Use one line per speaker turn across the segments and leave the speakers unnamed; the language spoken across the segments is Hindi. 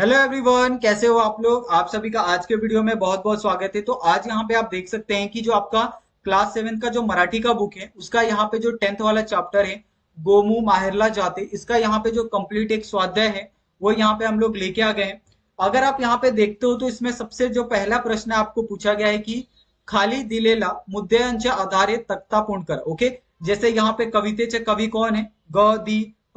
हेलो एवरीवन, कैसे हो आप लोग। आप सभी का आज के वीडियो में बहुत बहुत स्वागत है। तो आज यहाँ पे आप देख सकते हैं कि जो आपका क्लास 7 का जो मराठी का बुक है उसका यहाँ पे जो 10th वाला चैप्टर है गोमू माहेरला जाते, इसका यहाँ पे जो कंप्लीट एक स्वाध्याय है वो यहाँ पे हम लोग लेके आ गए हैं। अगर आप यहाँ पे देखते हो तो इसमें सबसे जो पहला प्रश्न आपको पूछा गया है कि खाली दिलेला मुद्द्यांच्या आधारे तक्ता पूर्ण कर। ओके, जैसे यहाँ पे कवितेचे कवी कौन है, ग दी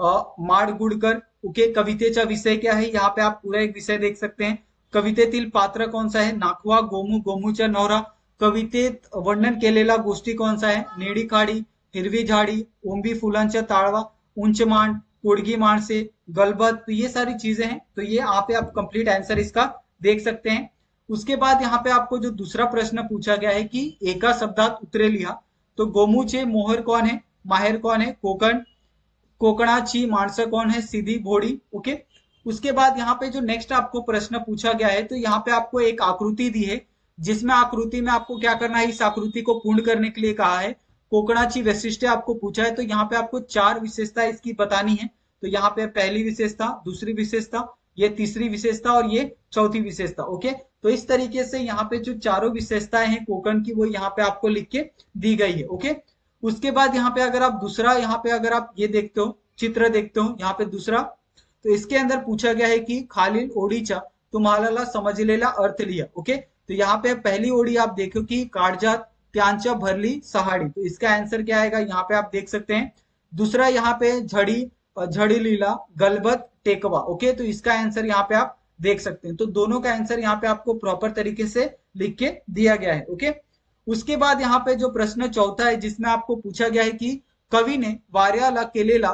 माडगुडकर। ओके, कवितेचा विषय क्या है, यहाँ पे आप पूरा एक विषय देख सकते हैं। कवितेतील पात्र कौन सा है, नाखवा गोमू गोमूच्या नवरा। कवितेत वर्णन केलेला गोष्टी कौन सा है, नेडी खाडी, हिरवी झाडी, ओंबी फुलांचा ताळवा, उंच मांड, पोडगी माणसे, गलबत। तो ये सारी चीजें हैं, तो ये यहाँ पे आप कंप्लीट आंसर इसका देख सकते हैं। उसके बाद यहाँ पे आपको जो दूसरा प्रश्न पूछा गया है कि एका शब्दात उत्तरे लिहा। तो गोमूचे मोहर कौन है, माहेर कौन है, कोकण। कोकणाची माणसं कौन है, सीधी भोड़ी। ओके, उसके बाद यहाँ पे जो नेक्स्ट आपको प्रश्न पूछा गया है, तो यहाँ पे आपको एक आकृति दी है जिसमें आकृति में आपको क्या करना है, इस आकृति को पूर्ण करने के लिए कहा है। कोकणाची वैशिष्ट्य आपको पूछा है, तो यहाँ पे आपको चार विशेषता इसकी बतानी है। तो यहाँ पे पहली विशेषता, दूसरी विशेषता, ये तीसरी विशेषता और ये चौथी विशेषता। ओके, तो इस तरीके से यहाँ पे जो चारों विशेषताएं हैं कोकण की वो यहाँ पे आपको लिख के दी गई है। ओके, उसके बाद यहाँ पे अगर आप दूसरा, यहाँ पे अगर आप ये देखते हो, चित्र देखते हो यहाँ पे दूसरा, तो इसके अंदर पूछा गया है कि खालील ओढीचा तुम्हाला समजलेला अर्थ लिहा। ओके, तो यहाँ पे पहली ओढी आप देखो कि काळजात त्यांच्या भरली सहाड़ी, तो इसका आंसर क्या आएगा, यहाँ पे आप देख सकते हैं। दूसरा यहाँ पे झड़ी झड़ी लीला गलबत टेकवा। ओके, तो इसका आंसर यहाँ पे आप देख सकते हैं। तो दोनों का आंसर यहाँ पे आपको प्रॉपर तरीके से लिख के दिया गया है। ओके, उसके बाद यहाँ पे जो प्रश्न चौथा है जिसमें आपको पूछा गया है कि कवी ने वार्याला केलेला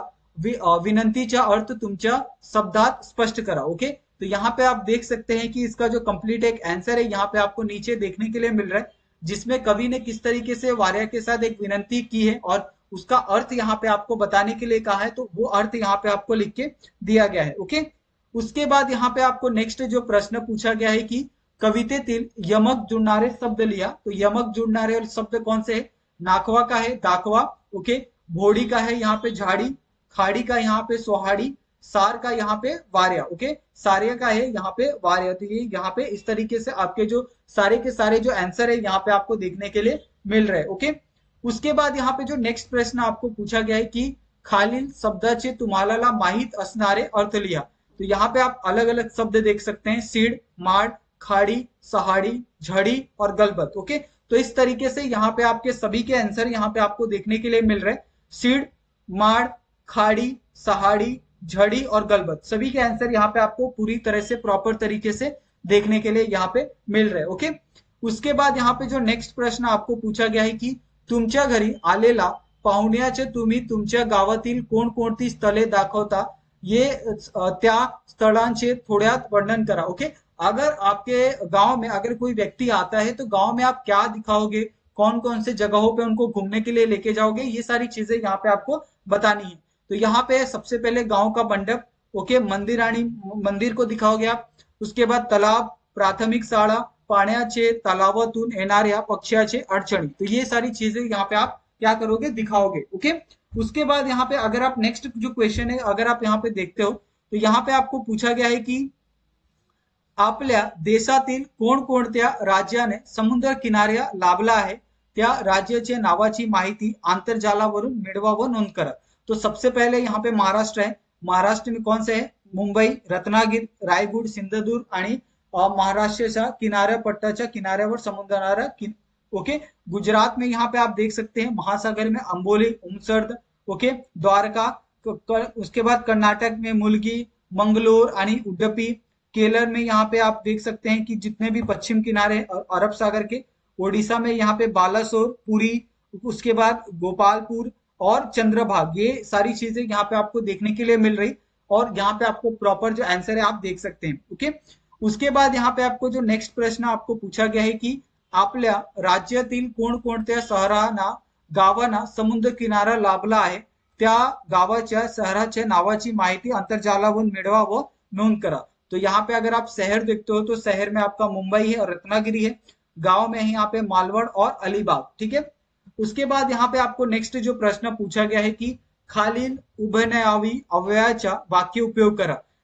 विनंतीचा अर्थ तुमच्या शब्दात स्पष्ट करा। ओके, तो यहाँ पे आप देख सकते हैं कि इसका जो कंप्लीट एक आंसर है यहाँ पे आपको नीचे देखने के लिए मिल रहा है, जिसमें कवि ने किस तरीके से वार्या के साथ एक विनंती की है और उसका अर्थ यहाँ पे आपको बताने के लिए कहा है, तो वो अर्थ यहाँ पे आपको लिख के दिया गया है। ओके, उसके बाद यहाँ पे आपको नेक्स्ट जो प्रश्न पूछा गया है कि कवितेतील यमक जुड़णारे शब्द लिया। तो यमक जुड़णारे शब्द कौन से है, नाखवा का है दाखवा। ओके, भोड़ी का है यहाँ पे झाड़ी, खाड़ी का यहाँ पे सोहाड़ी, सार का यहाँ पे वार्या। ओके, सार्य का है यहाँ पे वार्या। तो ये यहाँ पे इस तरीके से आपके जो सारे के सारे जो आंसर है यहाँ पे आपको देखने के लिए मिल रहे हैं। ओके, उसके बाद यहाँ पे जो नेक्स्ट प्रश्न आपको पूछा गया है कि खालील शब्दाचे तुम्हाला माहित असणारे अर्थ लिहा। तो यहाँ पे आप अलग अलग शब्द देख सकते हैं, सीड, माड, खाड़ी, सहाड़ी, झड़ी और गलबत। ओके, तो इस तरीके से यहाँ पे आपके सभी के आंसर यहाँ पे आपको देखने के लिए मिल रहे हैं। सीड, माड़, खाड़ी, सहाड़ी, झड़ी और गलबत, सभी के आंसर यहाँ पे आपको पूरी तरह से प्रॉपर तरीके से देखने के लिए यहाँ पे मिल रहे हैं। ओके, उसके बाद यहाँ पे जो नेक्स्ट प्रश्न आपको पूछा गया है कि तुमच्या घरी आलेला पाहुण्याचे तुम्ही तुमच्या गावातील कोणकोणती स्थळे दाखवता, ये त्या स्थळांचे थोड्यात वर्णन करा। ओके, अगर आपके गांव में अगर कोई व्यक्ति आता है तो गांव में आप क्या दिखाओगे, कौन कौन से जगहों पे उनको घूमने के लिए लेके जाओगे, ये सारी चीजें यहाँ पे आपको बतानी है। तो यहाँ पे सबसे पहले गांव का मंडप, ओके, मंदिराणी मंदिर को दिखाओगे आप। उसके बाद तालाब, प्राथमिक शाळा, पाण्याचे तलावातून येणाऱ्या पक्ष्याचे अडचणी, तो ये सारी चीजें यहाँ पे आप क्या करोगे, दिखाओगे। ओके, उसके बाद यहाँ पे अगर आप नेक्स्ट जो क्वेश्चन है अगर आप यहाँ पे देखते हो तो यहाँ पे आपको पूछा गया है कि आपल्या देशातील कोणकोणत्या राज्याने समुद्र किनारा लाभला आहे, त्या राज्याच्या नावाची माहिती आंतरजालावरून मिळवा व नोंद करा। तो सबसे पहले यहाँ पे महाराष्ट्र है। महाराष्ट्र में कौन से है, मुंबई, रत्नागिरी, रायगढ़, सिंधुदुर्ग आणि महाराष्ट्राच्या किनाऱ्यापट्टाच्या किनाऱ्यावर समुद्र किन, ओके। गुजरात में यहाँ पे आप देख सकते हैं महासागर में अंबोली, उमसर्द, ओके, द्वारका। उसके बाद कर्नाटक में मुलगी, मंगलोर आणि उडुपी। केरल में यहाँ पे आप देख सकते हैं कि जितने भी पश्चिम किनारे अरब सागर के, ओडिशा में यहाँ पे बालासोर, पुरी, उसके बाद गोपालपुर और चंद्रभाग, ये सारी चीजें यहाँ पे आपको देखने के लिए मिल रही और यहाँ पे आपको प्रॉपर जो आंसर है आप देख सकते हैं। ओके, उसके बाद यहाँ पे आपको जो नेक्स्ट प्रश्न आपको पूछा गया है कि आपल्या राज्यातील कोणकोणत्या शहरांना गावांना समुद्र किनारा लाभला आहे, त्या गावाच्या शहराच्या नावाची माहिती आंतरजालावरून मिळवा व नोंद करा। तो यहाँ पे अगर आप शहर देखते हो तो शहर में आपका मुंबई है और रत्नागिरी है, गांव में है यहाँ पे मालवड़ और अलीबाग। ठीक है, उसके बाद यहाँ पे आपको नेक्स्ट जो प्रश्न पूछा गया है कि खालील उभयनामी अव्ययाचा वाक्य उपयोग करा।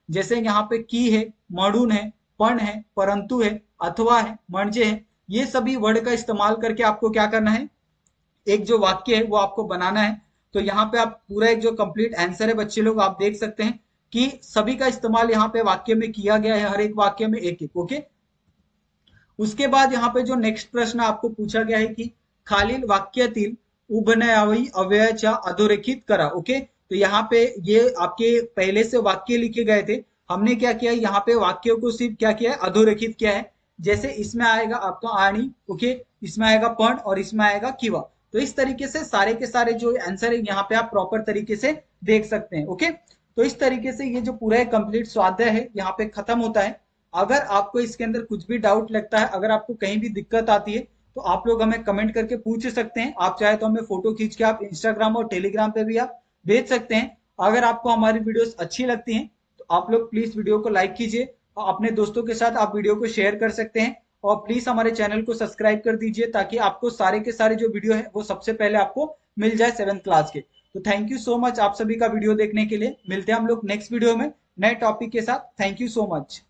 जैसे यहाँ पे की है, म्हणून है, पण है, परंतु है, अथवा है, म्हणजे है, ये सभी वर्ड का इस्तेमाल करके आपको क्या करना है, एक जो वाक्य है वो आपको बनाना है। तो यहाँ पे आप पूरा एक जो कंप्लीट आंसर है बच्चे लोग आप देख सकते हैं कि सभी का इस्तेमाल यहाँ पे वाक्य में किया गया है, हर एक वाक्य में एक एक। ओके, उसके बाद यहाँ पे जो नेक्स्ट प्रश्न आपको पूछा गया है कि खालील वाक्यातील उभयनामी अव्ययाच्या अधोरेखित करा। ओके, तो यहाँ पे ये आपके पहले से वाक्य लिखे गए थे, हमने क्या किया है यहाँ पे वाक्यों को सिर्फ क्या किया है, अधोरेखित किया है। जैसे इसमें आएगा आपका आणि, ओके, इसमें आएगा पण और इसमें आएगा किवा। तो इस तरीके से सारे के सारे जो आंसर है यहाँ पे आप प्रॉपर तरीके से देख सकते हैं। ओके, तो इस तरीके से ये जो पूरा कंप्लीट स्वाध्याय है यहाँ पे खत्म होता है। अगर आपको इसके अंदर कुछ भी डाउट लगता है, अगर आपको कहीं भी दिक्कत आती है, तो आप लोग हमें कमेंट करके पूछ सकते हैं। आप चाहे तो हमें फोटो खींच के आप इंस्टाग्राम और टेलीग्राम पे भी आप भेज सकते हैं। अगर आपको हमारी वीडियोस अच्छी लगती हैं तो आप लोग प्लीज वीडियो को लाइक कीजिए और अपने दोस्तों के साथ आप वीडियो को शेयर कर सकते हैं। और प्लीज हमारे चैनल को सब्सक्राइब कर दीजिए ताकि आपको सारे के सारे जो वीडियो है वो सबसे पहले आपको मिल जाए 7th क्लास के। तो थैंक यू सो मच आप सभी का वीडियो देखने के लिए। मिलते हैं हम लोग नेक्स्ट वीडियो में नए टॉपिक के साथ। Thank you so much.